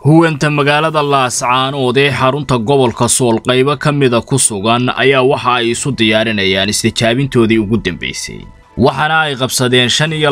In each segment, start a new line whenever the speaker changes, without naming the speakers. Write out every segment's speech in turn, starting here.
هو أنت مقالة الله سعان وذي حارون تقبل كسول قيبة كميدا كسوغان أيا وحا يسو ديارين أيان استجابين تودي وقدم بيسي waxana ay qabsadeen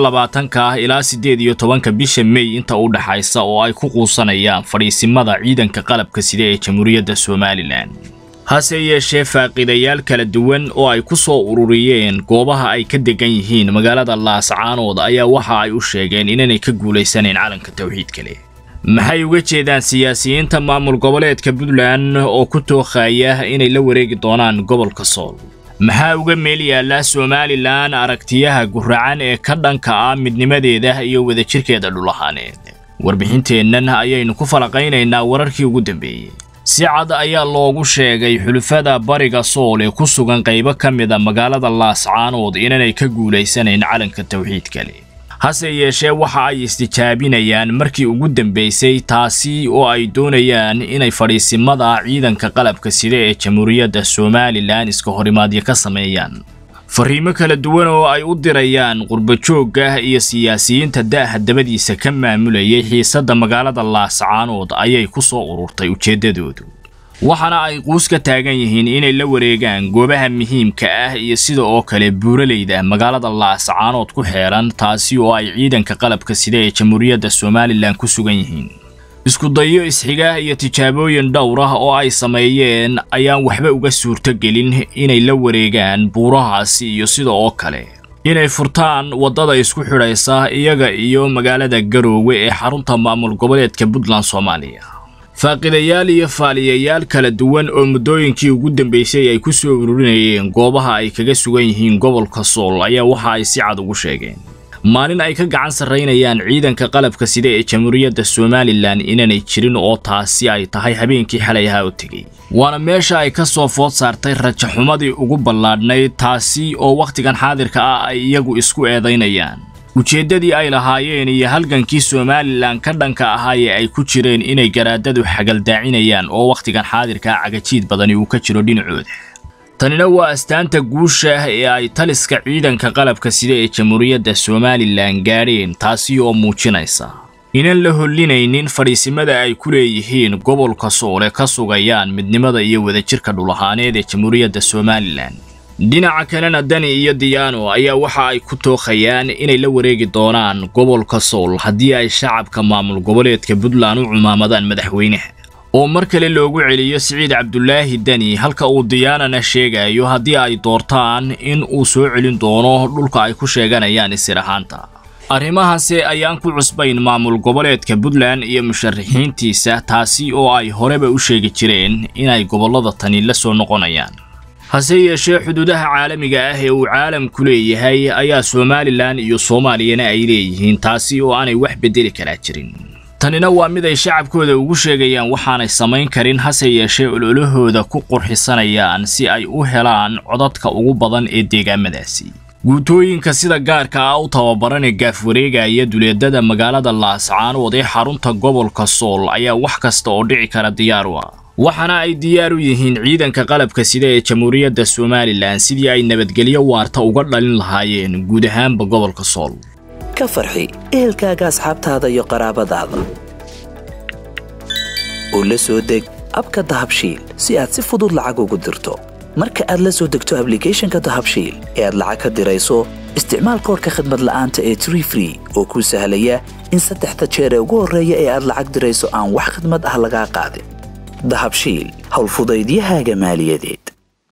25 ilaa 18 bisha May inta u dhaxaysa oo ay ku quusanayaan fariisimada ciidanka qalabka sida ee Jamhuuriyadda Somaliland hase yeeshee faaqiidayaal kala duwan oo ay ku soo ururiyeen goobaha ay ka degan yihiin magaalada Laascaanood ayaa waxa ay u sheegeen inay ka guuleysaneen calanka tawxiidka leh maxay uga jeedaan siyaasiyiinta maamul goboleedka Puntland oo ku tookhaya inay la wareegi doonaan gobolka Sool maxaa uga meel yaala Somaliland aragtiyaha guracan ee ka dhanka ah midnimadeeda iyo wadajirkeeda dhulahaaneed warbixinteennan ayaynu ku falaqaynaynaa wararkii ugu dambeeyay si cad ayaa loogu sheegay xulufada bariga Sool ee ku sugan qaybo kamida magaalada Laascaanood inay ka guuleysaneen calanka tawxiidka leh hase yeeshee waxa ay istijaabinayaan markii ugu dambeysay taasi oo ay doonayaan inay fariisimada ciidanka qalabka sida ee Jamhuuriyadda Somaliland iska horimaadyo ka sameeyaan fariimo kala duwan oo ay u dirayaan qurba joogga iyo siyaasiyiinta dabadiisa ka maamulayay xiisadda magaalada Laascaanood ayay ku soo ururtay ujeedadoodu waxana ay quus ka taagan yihiin inay la wareegaan goobaha muhiimka ah iyo sida oo kale buuraleyda magaalada Laascaanood ku xeeran taasi oo ay ciidanka qalabka sida ee Jamhuuriyadda Somaliland ku sugan yihiin isku dayo isxiga iyo tijaabooyin dhowr ah oo ay sameeyeen ayaan waxba uga suurtagelin inay la wareegaan buurahaasi iyo sida oo kale inay furtaan wadada isku xidhaysa iyaga iyo magaalada Garowe ee xarunta maamul goboleedka Puntland Soomaaliya faaqiidayaal iyo faaliyayaal kala duwan oo muddooyinkii ugu dambeysay ay ku soo ururinayeen goobaha ay kaga sugan yihiin gobolka Sool ayaa waxa ay si cad ugu sheegeen maalin ay ka gacan sareynayaan ciidanka qalabka sida ee Jamhuuriyadda Somaliland inay jirin oo taasi ay tahay habeenkii xalay ahaa u tagay waana meesha ay ka soo food saartay rajo xumadii ugu ballaadhnay taasi oo waqtigan xaadirka ah ay iyagu isku eedaynayaan ujeedadii ay lahaayeen iyo halgankii Somaliland ka dhanka ahaayay ay ku jireen inay garaadadu xagaldaacinayaan oo waqtigan xaadirka cagajiid badani uu ka jiro dhinacooda tanina waa astaanta guusha ee ay taliska ciidanka qalabka sida ee Jamhuuriyadda Somaliland gaareen taasi oo muujinaysa inaan la holinaynin fariisimada ay ku leeyihiin gobolka Sool ka sugayaan midnimada iyo wadajirka dhulahaaneed ee Jamhuuriyadda Somaliland dhinaca kalena Dani iyo Diyaano ayaa waxa ay ku tookhayaan inay la wareegi doonaan gobolka Sool haddii ay shacabka maamul goboleedka Puntland u cumaamadaan madaxweynaha oo mar kale loogu celiyo Siciid Cabdullaahi Dani halka uu Diyaanana sheegayo haddii ay doortaan in uu soo celin doono dhulka ay ku sheeganayaan isirahaanta arrimahaasi ayaan ku cusbayn maamul goboleedka Puntland iyo musharaxiintiisa taasi oo ay horeba u sheegi jireen inay gobolada tani la soo noqonayaan hase yeeshee xuduudaha caalamiga ah ee uu caalamku leeyahay ayaa Somaliland iyo Soomaaliyana ay leeyihiin taasi oo aanay wax bedeli kara jirin tanina waa mid ay shacabkooda ugu sheegayaan waxaanay samayn karin hase yeeshee ololahooda ku qurxisanayaan si ay u helaan codadka ugu badan ee deegaamadaasi guutooyinka sida gaarka ah u tababaran ee gaaf wareegaya duleedada magaalada Laascaanood ee xarunta gobolka Sool ayaa wax kasta oo dhici kara diyaar u ah waxana ay diyaar u yihiin ciidanka qalabka sida ee Jamhuuriyadda Somaliland sidii ay nabadgelyo waarta uga dhalin lahaayeen guud ahaanba gobolka Sool
ka farxi ehelkaaga asxaabtaada iyo qaraabadaada oo la soo deg abka Dahabshiil si aad si fudud lacag ugu dirto marka aad la soo degto applicationka Dahabshiil ee aad lacag ka dirayso isticmaal koodka khidmad la'aanta ee Tree Free oo ku sahlaya in 3 jeer ugu horeeya ee aad lacag dirayso aan wax khidmad ah laga qaadin Dahabshiil hawl fudaydiyahaaga maaliyadeed